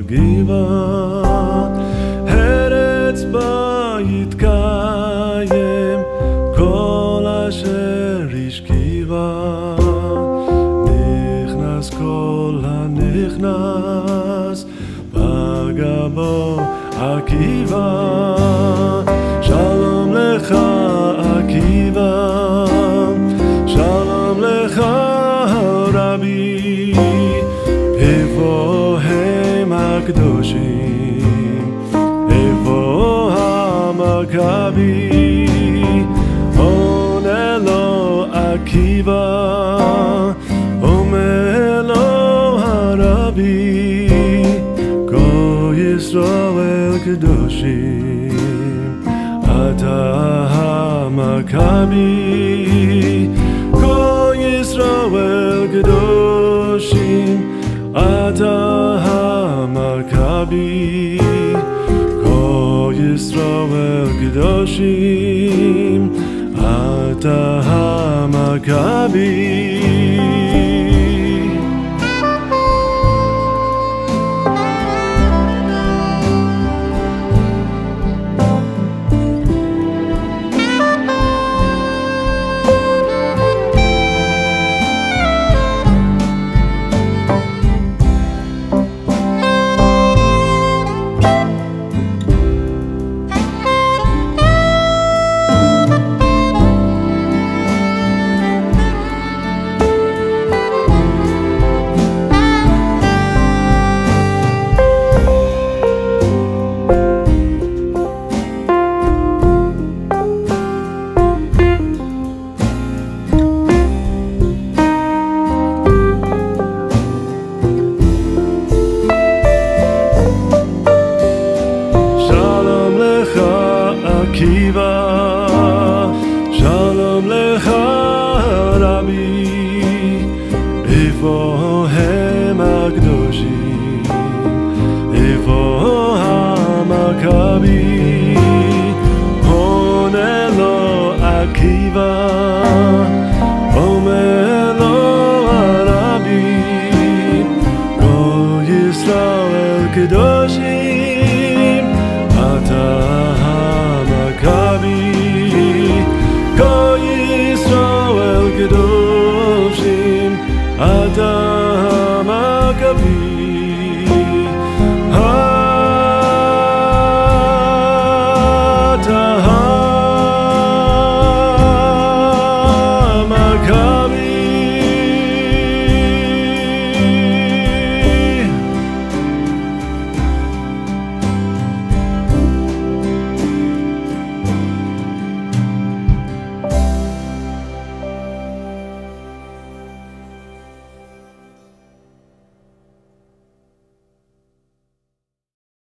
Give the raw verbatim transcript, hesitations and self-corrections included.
גבעה, ארץ בה יתקיים כל אשר השכיבה. נכנס כל הנכנס, פגע בו עקיבא. שלום לך עקיבא, שלום לך רבי. איפה הם הקדושים, איפה המכבי? עונה לו עקיבא, אומר לו הרבי, כה ישראל קדושים, אתה המכבי. כה ישראל קדושים, אתה המכבי. כה ישראל קדושים, אתה המכבי. עקיבא, שלום לך רבי. איפה הם הקדושים, איפה המכבי? עונה לו עקיבא, אומר לו הרבי, כה ישראל קדושים, אתה כה ישראל קדושים, אתה המכבי.